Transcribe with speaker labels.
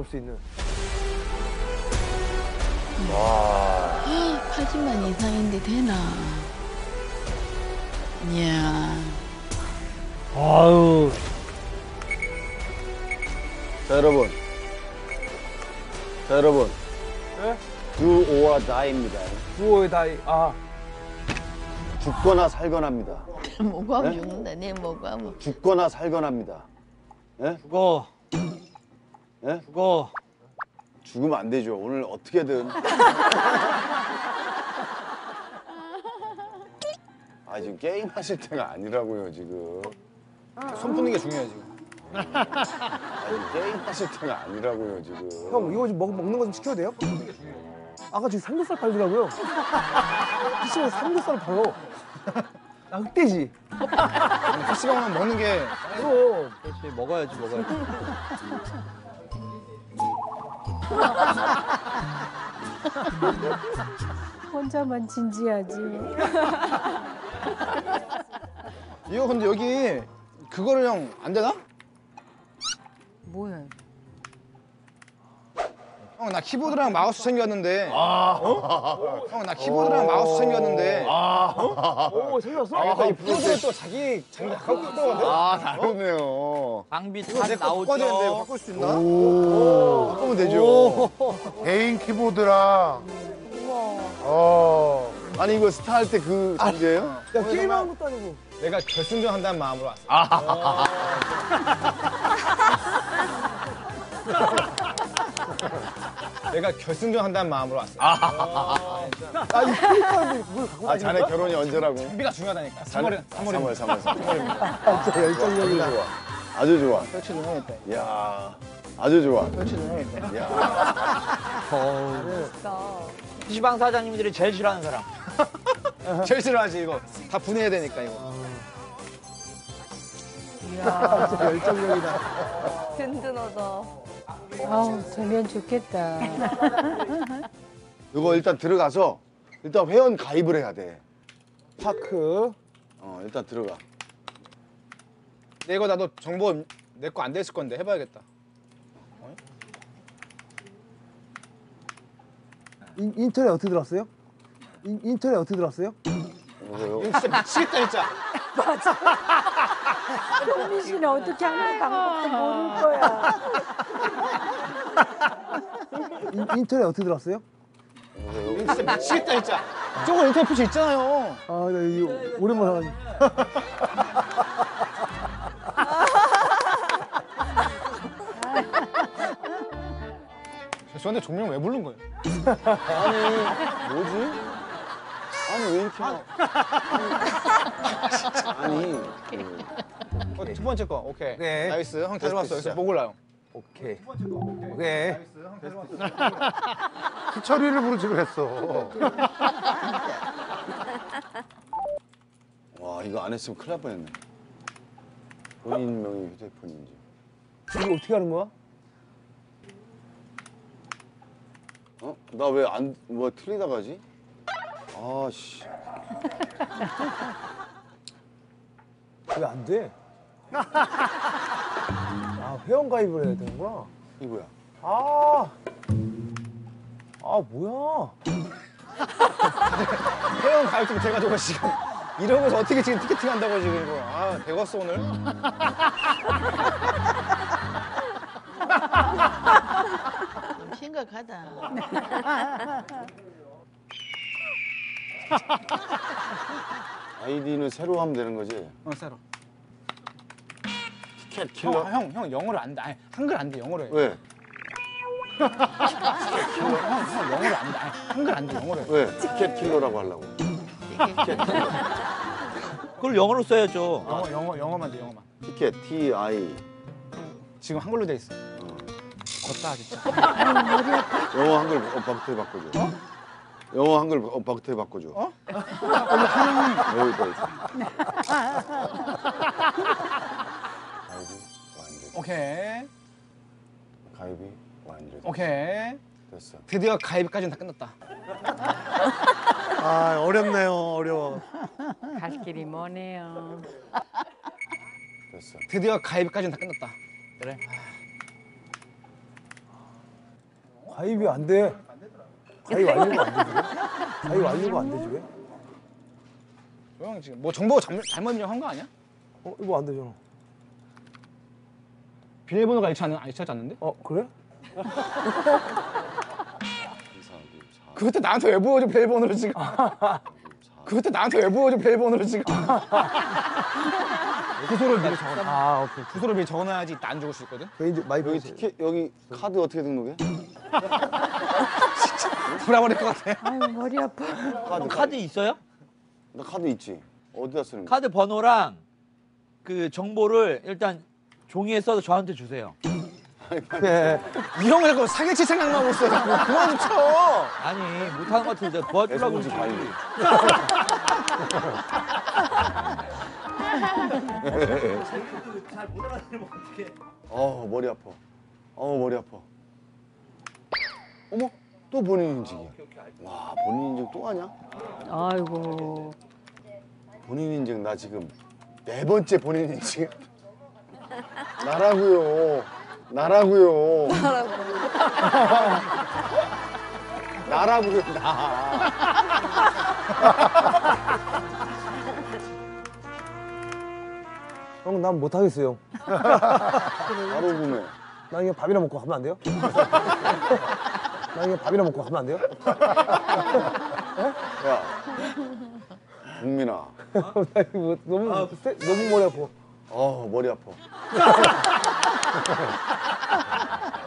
Speaker 1: 볼 수 있는.
Speaker 2: 와.
Speaker 3: 80만 이상인데 되나? 이야.
Speaker 1: 아유.
Speaker 2: 자, 여러분. 자, 여러분.
Speaker 1: 네?
Speaker 2: Do or die입니다.
Speaker 1: 구호의 다이. 아.
Speaker 2: 죽거나 살거나입니다.
Speaker 3: 뭐고 하면
Speaker 2: 네?
Speaker 3: 죽는다. 내 뭐고 하면.
Speaker 2: 죽거나 살거나입니다. 예?
Speaker 1: 죽어.
Speaker 2: 예?
Speaker 1: 죽어.
Speaker 2: 죽으면 안 되죠. 오늘 어떻게든. 아, 지금 게임 하실 때가 아니라고요, 지금.
Speaker 4: 손 푸는 게 중요해 지금.
Speaker 2: 아, 지금 게임 하실 때가 아니라고요, 지금.
Speaker 1: 형, 이거 좀 먹는 거 좀 시켜도 돼요? 아까 지금 삼겹살 팔더라고요. PC방에 삼겹살을 팔어. 나 흑돼지.
Speaker 4: PC방만 먹는 게
Speaker 1: 그럼.
Speaker 4: 그렇지 먹어야지.
Speaker 5: 혼자만 진지하지.
Speaker 4: 이거 근데 여기 그거를 형 안 되나?
Speaker 5: 뭐야?
Speaker 4: 형 나 키보드랑 마우스 챙겼는데. 형 나 키보드랑 마우스 챙겼는데.
Speaker 1: 오, 생겼어?
Speaker 4: 아, 이 프로들은 또 자기 갖고 있거든.
Speaker 2: 아, 다르네요.
Speaker 6: 장비
Speaker 4: 이거
Speaker 6: 다
Speaker 4: 내거 바꿔야 되는데 이거
Speaker 6: 나오죠.
Speaker 4: 바꿀 수 있나? 바꾸면 되죠.
Speaker 7: 개인 키보드랑.
Speaker 2: 아니, 이거 스타 할 때 그 장비예요?
Speaker 1: 야, 게임하는 것도 아니고.
Speaker 4: 내가 결승전 한다는 마음으로 왔어. 내가 결승전 한다는 마음으로 왔어.
Speaker 1: 이 스피커인데 그걸 갖고
Speaker 2: 아, 자네 결혼이 언제라고?
Speaker 4: 준비가 중요하다니까.
Speaker 2: 자네?
Speaker 4: 3월에.
Speaker 2: 3월.
Speaker 1: 진짜 열정적이다.
Speaker 2: 좋아. 아주 좋아.
Speaker 4: 설치 좀 해야겠다.
Speaker 2: 이야, 아주 좋아.
Speaker 4: 설치 좀 해야겠다.
Speaker 2: 이야.
Speaker 6: PC방 사장님들이 제일 싫어하는 사람.
Speaker 4: 제일 싫어하지 이거. 다 분해해야 되니까 이거.
Speaker 5: 이야,
Speaker 1: 진짜 열정적이다.
Speaker 5: 든든하다. 아우, 되면 좋겠다.
Speaker 2: 이거 일단 들어가서 일단 회원 가입을 해야 돼.
Speaker 1: 파크.
Speaker 2: 일단 들어가.
Speaker 4: 내 이거 나도 정보 내 거 안 됐을 건데 해봐야겠다.
Speaker 1: 인터넷 어떻게 들어왔어요? 인터넷 어떻게 들어왔어요?
Speaker 2: 여보세요?
Speaker 4: 이거 진짜 미치겠다 진짜.
Speaker 5: 효민 씨는 어떻게 하는 방법도 모를 거야.
Speaker 1: 인터넷 어떻게 들어왔어요?
Speaker 2: 여보세요?
Speaker 4: 이거 진짜 미치겠다 진짜. 저거 인터넷 표시 있잖아요.
Speaker 1: 아, 나 이거 오랜만에 하니.
Speaker 4: 저한테 종명 왜 부른 거예요?
Speaker 2: 아니, 뭐지? 아니, 왜 이렇게. 아니.
Speaker 4: 첫 번째 거 오케이.
Speaker 1: 네.
Speaker 4: 나이스. 형 데려왔어.
Speaker 2: 진짜.
Speaker 4: 여기서 뭐 골라요?
Speaker 1: 오케이. 오케이.
Speaker 7: 희철이를 부르지 그랬어.
Speaker 2: 와, 이거 안 했으면 큰일 날 뻔했네. 본인 명의 휴대폰인지.
Speaker 1: 이거 어떻게 하는 거야?
Speaker 2: 나 왜 뭐 틀리다 가지? 아, 씨.
Speaker 1: 왜 안 돼? 아, 회원 가입을 해야 되는구나.
Speaker 2: 이거야.
Speaker 1: 아, 뭐야?
Speaker 4: 회원 가입 좀 돼가지고 지금 이러면서 어떻게 지금 티켓팅 한다고 지금 이거. 아 배웠어 오늘.
Speaker 3: 좀 심각하다.
Speaker 2: 아이디는 새로 하면 되는 거지?
Speaker 4: 새로.
Speaker 2: 티켓 킬러?
Speaker 4: 형 영어를 안 돼. 아니 한글 안 돼. 영어로 해.
Speaker 2: 왜?
Speaker 4: 형 영어를 안 돼. 아니 한글 안 돼. 영어로 해.
Speaker 2: 왜? 티켓 킬러라고 하려고.
Speaker 6: 그걸 영어로 써야죠.
Speaker 4: 영어만 돼. 영어만.
Speaker 2: 티켓, T-I.
Speaker 4: 지금 한글로 돼 있어. 걷다 진짜.
Speaker 2: 영어 한글 박태 바꿔줘. 영어 한글 박태 바꿔줘. 여기다 있어. 가입이 완료.
Speaker 4: 오케이.
Speaker 2: 가입이 완료.
Speaker 4: 오케이.
Speaker 2: 됐어.
Speaker 4: 드디어 가입까지는 다 끝났다.
Speaker 7: 아, 어렵네요, 어려워.
Speaker 5: 갈 길이 머네요.
Speaker 2: 됐어.
Speaker 4: 드디어 가입까지는 다 끝났다.
Speaker 6: 그래.
Speaker 1: 가입이 안 돼. 가입 완료가 안 되지 왜? 가입 완료가 안 되지 왜?
Speaker 4: 형 지금 뭐 정보가 잘못 입력한 거 아니야?
Speaker 1: 이거 안 되잖아.
Speaker 4: 비밀번호가 일치하지 않는데?
Speaker 1: 그래?
Speaker 4: 그것도 나한테 왜 보여줘 비밀번호를 지금? 그것도 나한테 왜 보여줘 비밀번호를 지금? 주소를 미리 적어.
Speaker 1: 오케이.
Speaker 4: 주소를 미리 적어놔야지 안 죽을 수 있거든.
Speaker 1: 개인적 마이크
Speaker 2: 여기 티켓 여기 카드 어떻게 등록해?
Speaker 4: 돌아버릴 것 같아.
Speaker 5: 아유 머리 아파.
Speaker 6: 형 카드 있어요?
Speaker 2: 나 카드 있지. 어디다 쓰는 거야?
Speaker 6: 카드 번호랑 그 정보를 일단 종이에 써서 저한테 주세요.
Speaker 1: 그래.
Speaker 4: 이 형은 자꾸 사기칠 생각만 하고 있어. 자꾸 그만 좀 쳐.
Speaker 6: 아니 못하는 것 같은데 도와주려고
Speaker 2: SOG
Speaker 6: 그러지.
Speaker 2: 관리.
Speaker 6: 잘못 알아들으면 어떡해.
Speaker 2: 머리 아파. 머리 아파. 어머, 또 본인 인증이야. 와, 본인 인증 또 하냐?
Speaker 5: 아이고.
Speaker 2: 본인 인증 나 지금 4번째 본인 인증. 나라고요. 나라고요. 나라고요, 나.
Speaker 1: 형, 난 못하겠어요.
Speaker 2: 바로 구매.
Speaker 1: 나 그냥 밥이나 먹고 가면 안 돼요? 나 그냥 밥이나 먹고 가면 안 돼요?
Speaker 2: 야, 국민아.
Speaker 1: 나 이거 너무 머리 아파.
Speaker 2: 머리 아파.